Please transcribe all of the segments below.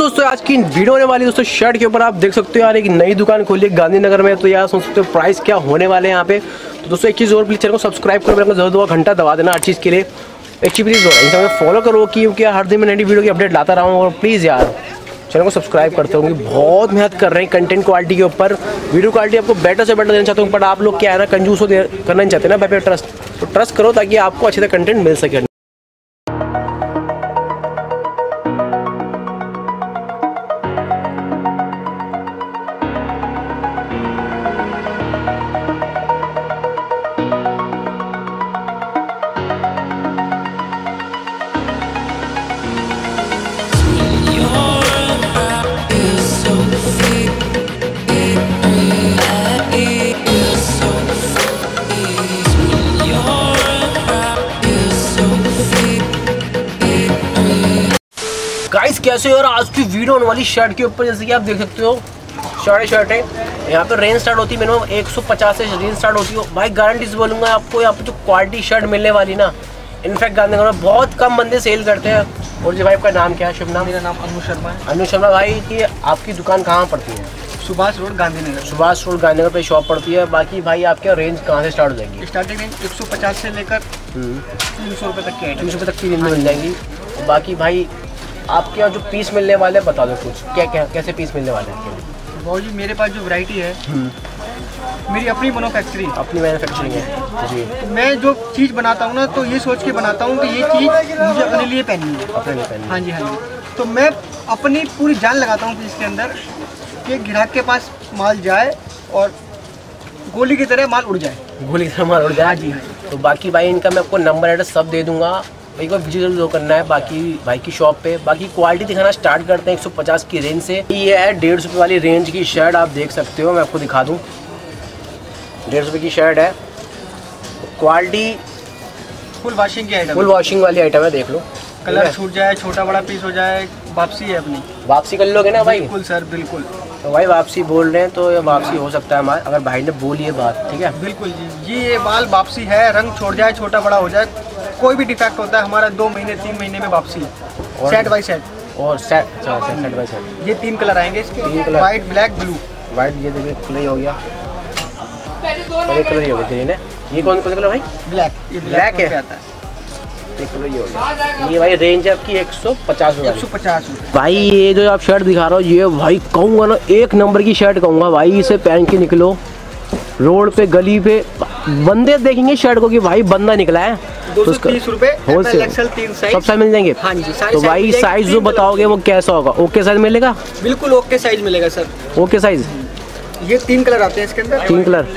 दोस्तों आज की वीडियो होने वाली दोस्तों शर्ट के ऊपर आप देख सकते हो यार एक नई दुकान खोली है गांधीनगर में। तो यार सोच सकते हो प्राइस क्या होने वाले हैं यहाँ पे। तो दोस्तों एक चीज़ और प्लीज चैनल को सब्सक्राइब करो, मेरे को जरूर 2 घंटा दबा देना हर चीज़ के लिए। एक चीज़ प्लीज़ इंस्टाग्राम में फॉलो करो क्योंकि हर दिन मैं नई वीडियो की अपडेट लाता रहा हूँ। और प्लीज़ यार चैनल को सब्सक्राइब करते हो, बहुत मेहनत कर रहे हैं कंटेंट क्वालिटी के ऊपर। वीडियो क्वालिटी आपको बेटर से बेटर देना चाहता हूँ, बट आप लोग क्या है ना कंजूस हो करना नहीं चाहते ना भाई पे ट्रस्ट। तो ट्रस्ट करो ताकि आपको अच्छे से कंटेंट मिल सके। गाइस कैसे हो यार, आज की वीडियो होने वाली शर्ट के ऊपर। जैसे कि आप देख सकते हो शर्ट है यहाँ पे रेंज स्टार्ट होती है मिनिमम 150 से रेंज स्टार्ट होती है भाई। गारंटी से बोलूँगा आपको यहाँ पे जो क्वालिटी शर्ट मिलने वाली ना, इनफैक्ट गांधीनगर में बहुत कम बंदे सेल करते हैं। और जी भाई आपका नाम क्या है? शुभ नाम? मेरा नाम अनु शर्मा है। अनु शर्मा भाई की आपकी दुकान कहाँ पड़ती है? सुभाष रोड गांधीनगर। सुभाष रोड गांधीनगर पे शॉप पड़ती है। बाकी भाई आपके रेंज कहाँ से स्टार्ट हो जाएगी? स्टार्टिंग रेंज 150 से लेकर 300 रुपये तक की 300 रुपये तक की रेंज में मिल जाएंगी। बाकी भाई आपके यहाँ जो पीस मिलने वाले हैं बता दो कुछ, क्या कैसे पीस मिलने वाले हैं? बहुत जी मेरे पास जो वैरायटी है मेरी अपनी मैन्युफैक्चरिंग है जी। मैं जो चीज़ बनाता हूँ ना तो ये सोच के बनाता हूँ कि ये चीज़ मुझे अपने लिए पहननी है। अपने लिए पहननी? हाँ जी हाँ जी। तो मैं अपनी पूरी जान लगाता हूँ इसके अंदर कि ग्राहक के पास माल जाए और गोली की तरह माल उड़ जाए। गोली की तरह माल उड़ जाए? हाँ जी। तो बाकी भाई इनका मैं आपको नंबर एड्रेस सब दे दूंगा, एक बार विजिट जरूर करना है बाकी भाई की शॉप पे। बाकी क्वालिटी दिखाना स्टार्ट करते हैं 150 की रेंज से। ये है 150 रुपये वाली रेंज की शर्ट, आप देख सकते हो। मैं आपको दिखा दूँ 150 रुपये की शर्ट है। क्वालिटी फुल वॉशिंग की आइटम, फुल वॉशिंग वाली आइटम है, देख लो। कलर छूट जाए, छोटा बड़ा पीस हो जाए, वापसी है अपनी। वापसी कर लोगे ना भाई? बिल्कुल सर बिल्कुल। तो भाई वापसी बोल रहे हैं तो ये वापसी हो सकता है हमारा, अगर भाई ने बोली है बात, ठीक है? बिल्कुल जी। ये माल वापसी है, रंग छोड़ जाए, छोटा बड़ा हो जाए, कोई भी डिफेक्ट होता है हमारा 2 महीने 3 महीने में वापसी है। Set by set. और सेट बाय सेट। ये 3 कलर आएंगे इसके, 3 colour, white black blue. White ये देखिए कलर ही हो गया, एक कलर ही हो गया। ये कौन सा कलर भाई? ब्लैक। ये ब्लैक है, आता है। एक कलर ये हो गया। ये भाई रेंज है आपकी 150 रुपये। 150 रुपये भाई ये जो आप शर्ट दिखा रहा हो ये भाई कहूँगा ना एक नंबर की शर्ट कहूँगा भाई। इसे पहन के निकलो रोड पे गली पे, बंदे देखेंगे शर्ट को कि भाई बंदा निकला है। 230 रुपये होलसेल, एक्सेल 3 साइज सब साइज मिल जाएंगे। हाँ जी। तो भाई साइज जो बताओगे वो कैसा होगा? ओके साइज मिलेगा? बिल्कुल ओके साइज मिलेगा सर। Okay size. ये 3 कलर आते हैं इसके अंदर। 3 कलर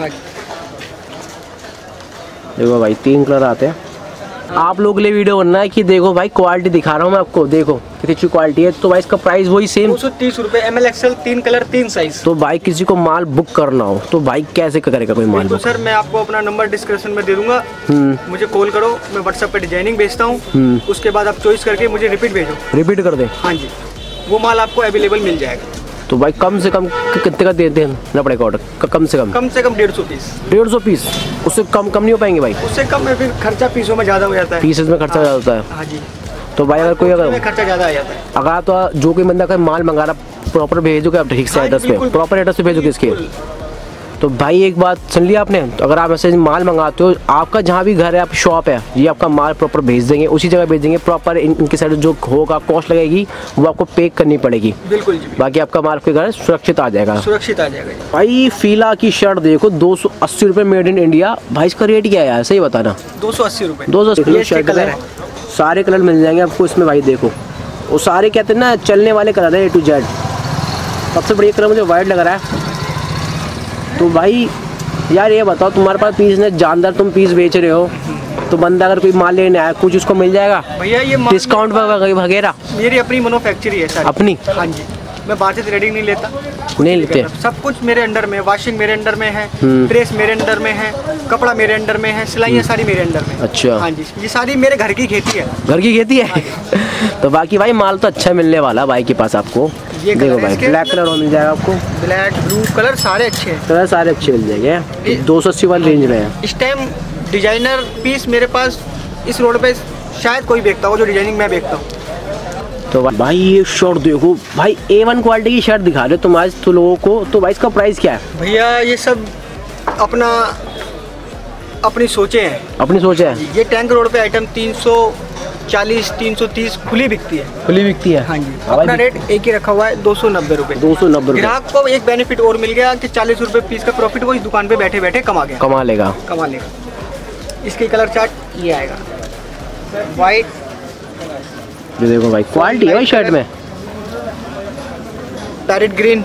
देखो भाई, 3 कलर आते हैं। आप लोगों के लिए वीडियो बनना है कि देखो भाई क्वालिटी दिखा रहा हूँ मैं आपको, देखो कितनी अच्छी क्वालिटी है। तो भाई इसका प्राइस वही सेम 230 रुपये ML एक्सेल 3 कलर 3 साइज। तो भाई किसी को माल बुक करना हो तो भाई कैसे करेगा कोई माल बुक? सर मैं आपको अपना नंबर डिस्क्रिप्शन में दे दूंगा, मुझे कॉल करो, मैं व्हाट्सएप पे डिजाइनिंग भेजता हूँ। उसके बाद आप चॉइस करके मुझे रिपीट भेजो। रिपीट कर दे? हाँ जी, वो माल आपको अवेलेबल मिल जाएगा। तो भाई कम से कम कितने का देते हैं पड़ेगा ऑर्डर? कम से कम 150 पीस। 150 पीस? उससे कम नहीं हो पाएंगे भाई? उससे कम में फिर खर्चा पीसों में ज़्यादा हो जाता है। पीसेस में खर्चा ज़्यादा होता है? हाँ जी। तो भाई अगर कोई खर्चा ज़्यादा आ जाता है। अगर तो जो कोई बंदा का माल मंगा रहा प्रॉपर भेजोगे आप ठीक से एड्रेस पे, प्रॉपर एड्रेस पे भेजोगे इसके? तो भाई एक बात सुन लिया आपने, तो अगर आप ऐसे माल मंगाते हो आपका जहाँ भी घर है, आप शॉप है, ये आपका माल प्रॉपर भेज देंगे, उसी जगह भेज देंगे। प्रॉपर इनकी साइड जो होगा कॉस्ट लगेगी वो आपको पे करनी पड़ेगी। बिल्कुल जी। बाकी आपका माल आपके घर सुरक्षित आ जाएगा। सुरक्षित आ जाएगा भाई फीला की शर्ट देखो 280 रुपये, मेड इन इंडिया। भाई इसका रेट क्या है यार सही बताना? 280 रुपये। 280 शर्ट है, सारे कलर मिल जाएंगे आपको इसमें भाई। देखो वो सारे कहते हैं ना चलने वाले कलर है A to Z। सबसे बढ़िया कलर मुझे वाइट लग रहा है। तो भाई यार ये बताओ, तुम्हारे पास पीस ने जानदार तुम पीस बेच रहे हो, तो बंदा अगर कोई माल लेने आया कुछ उसको मिल जाएगा भैया? ये डिस्काउंट वगैरह? मेरी अपनी मैन्युफैक्चरिंग है सर। अपनी? हाँ जी। मैं बाहर से थ्रेडिंग नहीं लेता। नहीं लेते? सब कुछ मेरे अंडर में, वॉशिंग मेरे अंडर में है, प्रेस मेरे अंडर में है, कपड़ा मेरे अंडर में है, सिलाइयाँ सारी मेरे अंडर में। अच्छा। हाँ जी, ये सारी मेरे घर की खेती है। घर की खेती है? तो बाकी भाई माल तो अच्छा मिलने वाला भाई के पास आपको। ये देखो भाई ब्लैक कलर मिल जाएगा आपको, ब्लैक ब्लू कलर सारे अच्छे हैं। कलर सारे अच्छे मिल जाएंगे। 280 वाली रेंज में है। इस टाइम डिजाइनर पीस मेरे पास इस रोड पे शायद कोई बेचता हो जो डिजाइनिंग मैं बेचता हूँ। तो भाई ये शर्ट देखो भाई, A1 क्वालिटी की शर्ट दिखा रहे हो तुम आज तो लोगों को। तो भाई इसका प्राइस क्या है भैया? ये सब अपनी सोचे हैं। अपनी सोच है। ये टैंक रोड पे आइटम 340 330 खुली बिकती है। खुली बिकती है। हाँ जी। अपना रेट एक ही रखा हुआ है 290 रुपये। 290 रुपये। ग्राहक को एक बेनिफिट और मिल गया कि 40 रुपये पीस का प्रॉफिट वो इस दुकान पे बैठे बैठे कमा लेगा। इसकी कलर चार्ट ये आएगा वाइट। ये देखो भाई क्वालिटी है भाई शर्ट में। Parrot green.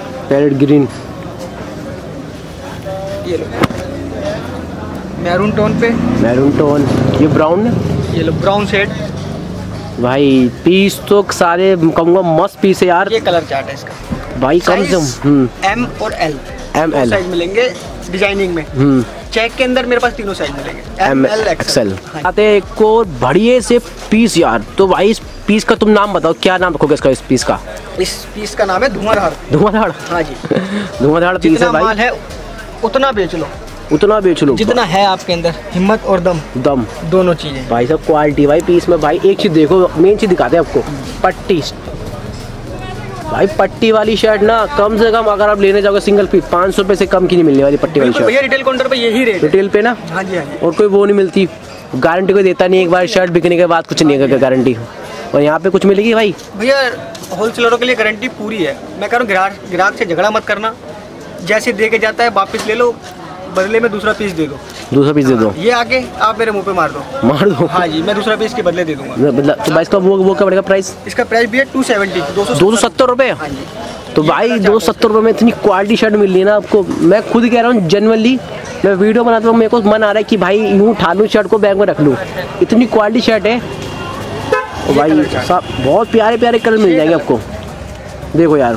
ये लो मैरून टोन पे। ये ब्राउन है। ये लो ब्राउन शेड। भाई पीस तो सारे कहूँगा मस्त पीस है यार। ये कलर चार्ट है इसका भाई, कम से M और L साइज मिलेंगे डिजाइनिंग में। चेक के अंदर मेरे पास तीनों साइज मिलेंगे, ML XL। आते एक और बढ़िया से पीस यार। तो भाई इस पीस का तुम नाम बताओ, क्या नाम रखोगे इसका? इस पीस का नाम है धुआंधार। हाँ जी। धुआंधार पीस है भाई। माल है उतना बेच लो जितना है आपके अंदर हिम्मत और दम दोनों चीजें। भाई सब क्वालिटी भाई पीस में। भाई एक चीज देखो, मेन चीज दिखाते हैं आपको, पट्टी। भाई पट्टी वाली शर्ट ना कम से कम अगर आप लेने जाओगे सिंगल पीस 500 रुपए से कम की नहीं मिलने वाली पट्टी वाली शर्ट। भैया रिटेल काउंटर पे यही रेट। रिटेल पे ना। हाँ जी। और कोई वो नहीं मिलती, गारंटी कोई देता नहीं। एक बार शर्ट बिकने के बाद कुछ नहीं है गारंटी। और यहाँ पे कुछ मिलेगी भाई? भैया होलसेलरों के लिए गारंटी पूरी है। मैं कह रहा हूँ ग्राहक से झगड़ा मत करना। जैसे दे के जाता है वापस ले लो, बदले में दूसरा पीस दे दो। ये आके आप मेरे मुंह पे मार दो। हाँ जी, मैं दूसरा पीस के बदले दे दूंगा। तो भाई इसका वो क्या पड़ेगा प्राइस? इसका प्राइस भी है 270 रुपए। हाँ जी। तो भाई 270 रुपए में इतनी क्वालिटी शर्ट मिल रही है ना आपको। मैं खुद कह रहा हूँ जनरली, मैं वीडियो बनाता हूँ, मेरे को मन आ रहा है कि भाई यूँ उठा लूँ शर्ट को, बैग में रख लूँ, इतनी क्वालिटी शर्ट है। और भाई सब बहुत प्यारे प्यारे कलर मिल जाएंगे आपको। देखो यार,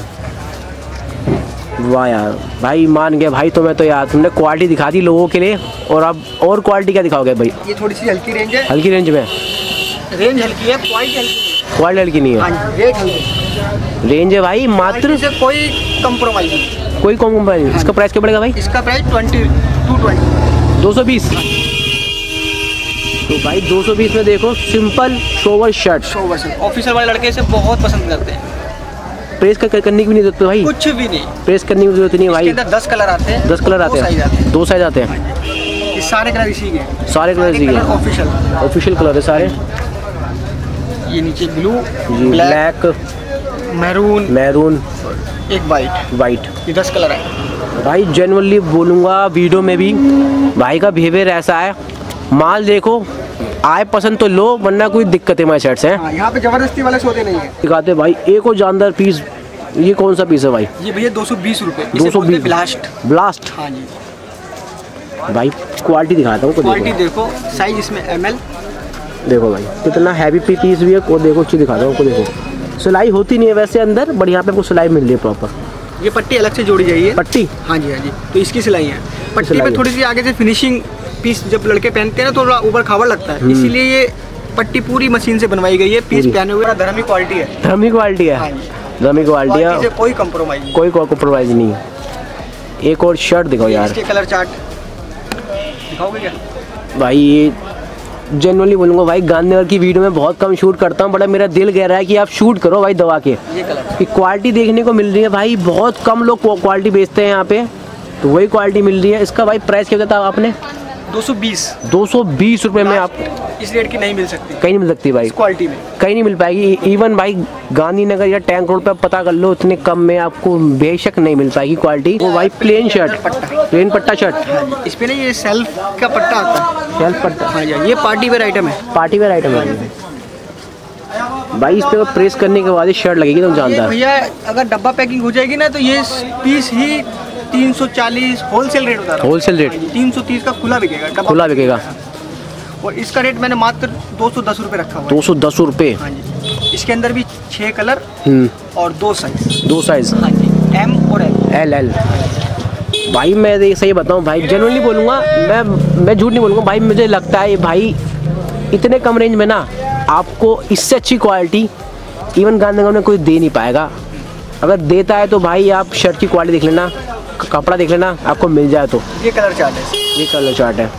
वाह यार भाई मान गए भाई। तो मैं तो यार तुमने क्वालिटी दिखा दी लोगों के लिए। और अब और क्वालिटी क्या दिखाओगे भाई? ये थोड़ी सी हल्की रेंज है। हल्की रेंज में? रेंज हल्की है, क्वालिटी हल्की नहीं है। हाँ जी, रेट हल्की रेंज है भाई मात्र। कोई कंप्रोमाइज नहीं। कोई कंप्रोमाइज नहीं। इसका प्राइस क्या पड़ेगा भाई? इसका प्राइस 220। तो भाई 220 में देखो सिंपल सोवर शर्ट। ऑफिसर वाले लड़के इसे बहुत पसंद करते हैं। प्रेस करने की भी नहीं जरूरत भाई। कुछ भी नहीं प्रेस करने की जरूरत नहीं भाई। इसके अंदर 10 कलर आते हैं। 10 कलर आते हैं। 2 साइज आते हैं। ये सारे कलर इसी के। सारे कलर इसी के। ऑफिशियल कलर है सारे। ये नीचे ब्लू, ब्लैक, मैरून, एक वाइट। ये 10 कलर है भाई। जेन्युइनली बोलूँगा वीडियो में भी भाई का बिहेवियर ऐसा है, माल देखो आए पसंद तो लो, वरना कोई दिक्कत है हमारे शर्ट से। यहाँ पे जबरदस्ती वाले सौदे नहीं है। दिखाते भाई एक और जानदार पीस। ये कौन सा पीस है भाई? ये भैया 220 रुपए। 220 ब्लास्ट। हाँ जी। भाई क्वालिटी दिखाता हूँ। क्वालिटी देखो, साइज इसमें ML। देखो भाई कितना हैवी पीस भी है। को देखो अच्छी दिखाता हूँ। देखो सिलाई होती नहीं है वैसे अंदर, बट यहाँ पे आपको सिलाई मिल रही है प्रॉपर। ये पट्टी अलग से जोड़ी जाइए। पट्टी? हाँ जी। तो इसकी सिलाई है। पट्टी पे थोड़ी सी आगे से फिनिशिंग पीस जब लड़के पहनते हैं ना तो थोड़ा ऊपर खावड़ लगता है, इसीलिए ये पट्टी पूरी मशीन से बनवाई गई है। पीस पहने हुए धर्मी क्वालिटी है। धर्मी क्वालिटी है। कोई कंप्रोमाइज नहीं। एक और शर्ट दिखाओ यार। इसके कलर चार्ट दिखाओगे क्या भाई? ये जनरली बोलूँगा भाई, गांधीनगर की वीडियो में बहुत कम शूट करता हूँ, बड़ा मेरा दिल कह रहा है कि आप शूट करो भाई दबा के। ये कलर की क्वालिटी देखने को मिल रही है भाई। बहुत कम लोग क्वालिटी बेचते हैं यहाँ पे, तो वही क्वालिटी मिल रही है। इसका भाई प्राइस क्या बताया आपने? 220 रुपए में। आप इस रेट की नहीं मिल सकती, कहीं नहीं मिल सकती भाई। क्वालिटी में कहीं नहीं मिल पाएगी। इवन भाई गांधीनगर या टैंक रोड पे पता कर लो, इतने कम में आपको बेशक नहीं मिल पाएगी क्वालिटी। वो भाई प्लेन पट्टा शर्ट। इस पे ना ये सेल्फ का पट्टा आता है। सेल्फ पट्टा? हाँ जी। ये पार्टी वेयर आइटम है। भाई इस पे प्रेस करने के बाद शर्ट लगेगी, तुम जानता है भैया। अगर डब्बा पैकिंग हो जाएगी ना तो ये पीस ही 340 होलसेल रेट बता रहा हूं। होलसेल रेट 330 का खुला बिकेगा। और इसका रेट मैंने मात्र 210 रुपए रखा हुआ है। 210 रुपए? हाँ जी। इसके अंदर भी 6 कलर और 2 साइज। हाँ जी, M और L। भाई मैं सही बताऊं भाई, जेन्युइनली बोलूँगा, मैं झूठ नहीं बोलूँगा भाई। मुझे लगता है भाई इतने कम रेंज में ना आपको इससे अच्छी क्वालिटी इवन गांधीनगर में कोई दे नहीं पाएगा। अगर देता है तो भाई आप शर्ट की क्वालिटी देख लेना, कपड़ा देख लेना, आपको मिल जाए तो। ये कलर चार्ट है।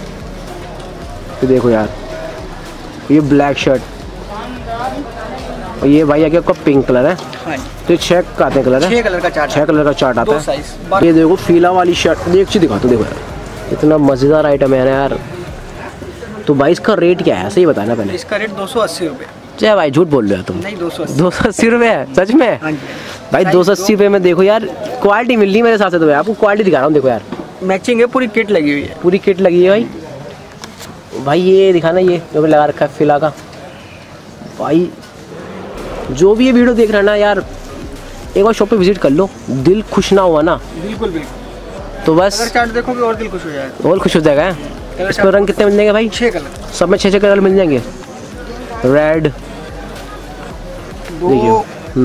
तो देखो यार, ये ब्लैक शर्ट और ये भाई आगे आपका पिंक कलर है। हाँ तो 6 का आते हैं कलर है, 6 कलर का चार्ट, 6 कलर का चार्ट आता दो है। साइज। ये देखो फीला वाली शर्ट, एक चीज दिखाता हूँ, देखो यार इतना मजेदार आइटम है ना यार। तो भाई इसका रेट क्या है, सही बताना पहले। इसका रेट 280 रुपये। चाहे भाई झूठ बोल रहे हो तुम। नहीं 280। 280 रुपये है सच में? हाँ जी भाई 280 रुपये में देखो यार क्वालिटी मिल रही है मेरे साथ से। तो आपको क्वालिटी दिखा रहा हूँ, देखो यार मैचिंग है, पूरी किट लगी हुई है। पूरी किट लगी है भाई। भाई ये दिखाना, ये जो भी लगा रखा है फिला का। भाई जो भी ये वीडियो देख रहा है ना यार, एक बार शॉप पे विजिट कर लो, दिल खुश ना हुआ ना बिल्कुल बिल्कुल। तो बस अगर चार्ट देखोगे और दिल खुश हो जाएगा, और खुश हो जाएगा। इसमें रंग कितने मिल जाएंगे भाई? 6 कलर, सब में 6 कलर मिल जाएंगे। रेड दो,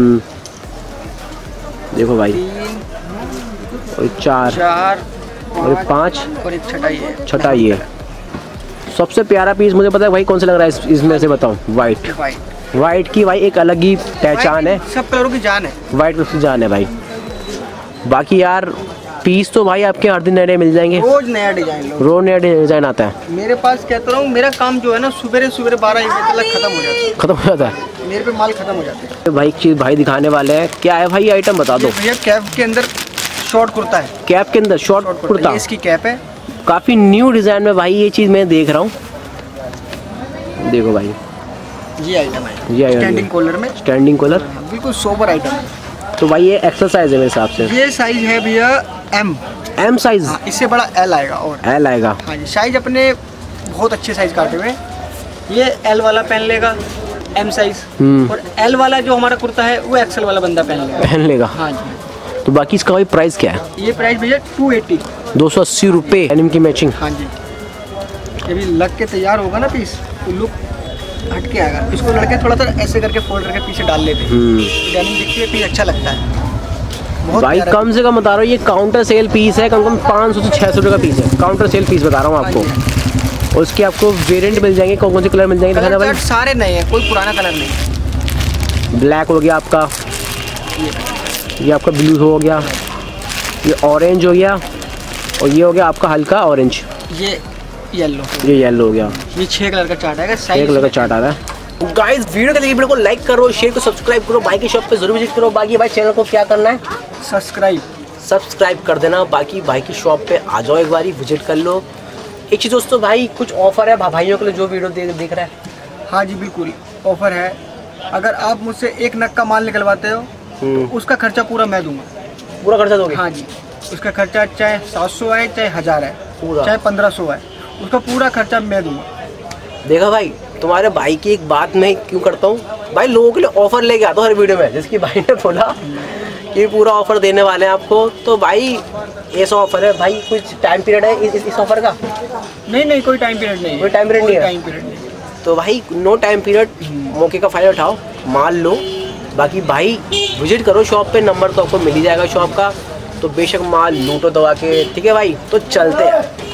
देखो भाई, 3 और 4 और 5 और एक छठा ये है। छठा ये। सबसे प्यारा पीस मुझे पता है भाई कौन सा लग रहा है इसमें से, बताऊं? वाइट। वाइट की भाई एक अलग ही पहचान है, सब कलरों की जान है। वाइट की जान है भाई। बाकी यार पीस तो भाई आपके हर दिन नए मिल जाएंगे, रोज नया डिजाइन लो, रोज नया डिजाइन आता है। मेरे पास कहता हूँ, मेरा काम जो है ना सुबह 12-1 बजे तक खत्म हो जाता है, खत्म हो जाता है मेरे पे माल खत्म हो जाता है। तो भाई एक चीज भाई दिखाने वाले हैं, क्या है भाई आइटम बता दो। भैया कैप के अंदर शॉर्ट कुर्ता है, कैप के अंदर शॉर्ट कुर्ता, ये इसकी कैप है। काफी न्यू डिजाइन में भाई ये चीज मैं देख रहा हूँ। देखो भाई ये आइटम है, ये स्टैंडिंग कॉलर में, स्टैंडिंग कॉलर, बिल्कुल सोबर आइटम है। तो भाई ये एक्सरसाइज है मेरे हिसाब से। ये साइज है भैया M साइज। हाँ, इससे बड़ा L आएगा। और L आएगा। हाँ जी, साइज अपने बहुत अच्छे साइज काटे हुए। ये L वाला पहन लेगा M साइज, और L वाला जो हमारा कुर्ता है वो XL वाला बंदा पहन लेगा। हाँ जी। तो बाकी इसका भाई प्राइस क्या है? ये प्राइस भैया 280, 280 रुपये एनिम की मैचिंग। हाँ जी। ये भी लग के तैयार होगा ना पीस, तो लुक हट के आएगा। इसको लड़के थोड़ा सा ऐसे करके फोल्ड करके पीछे डाल लेते हैं, डेनिम दिखती है, पीस अच्छा लगता है भाई। कम से कम बता रहा हूँ ये काउंटर सेल पीस है, कम 500 से 600 रुपये का पीस है, काउंटर सेल पीस बता रहा हूँ आपको। और उसके आपको वेरिएंट मिल जाएंगे, कौन कौन से कलर मिल जाएंगे दिखाना भाई? सारे नए हैं, कोई पुराना कलर नहीं। ब्लैक हो गया आपका, ये आपका ब्लू हो गया, ये ऑरेंज हो गया, और ये हो गया आपका हल्का ऑरेंज, ये येलो, ये येलो हो गया। ये 6 कलर का चार्ट है, 6 कलर का चार्ट आ रहा है। गाइस वीडियो के लिए वीडियो को लाइक करो, शेयर को सब्सक्राइब करो, भाई की शॉप पे जरूर विजिट करो। बाकी भाई चैनल को क्या करना है? सब्सक्राइब कर देना। बाकी भाई की शॉप पे आ जाओ, एक बारी विजिट कर लो। एक चीज़ दोस्तों भाई, कुछ ऑफर है भाइयों के लिए जो वीडियो देख रहा है। हाँ जी बिल्कुल ऑफर है। अगर आप मुझसे 1 नग का माल निकलवाते हो तो उसका खर्चा पूरा मैं दूंगा। पूरा खर्चा दोगे? हाँ जी, उसका खर्चा चाहे 700 है, चाहे 1000 है, चाहे 1500 है, उसका पूरा खर्चा मैं दूंगा। देखा भाई, तुम्हारे भाई की एक बात मैं क्यों करता हूँ भाई, लोगों के लिए ऑफर लेके आता हूँ हर वीडियो में, जिसकी भाई ने बोला कि पूरा ऑफर देने वाले हैं आपको। तो भाई ऐसा ऑफर है भाई, कुछ टाइम पीरियड है इस ऑफर का? नहीं, कोई टाइम पीरियड नहीं है। कोई टाइम पीरियड नहीं है। तो भाई नो टाइम पीरियड, मौके का फायदा उठाओ, माल लो। बाकी भाई विजिट करो शॉप पे, नंबर तो आपको मिल ही जाएगा शॉप का। तो बेशक माल लूटो दवा के, ठीक है भाई? तो चलते हैं।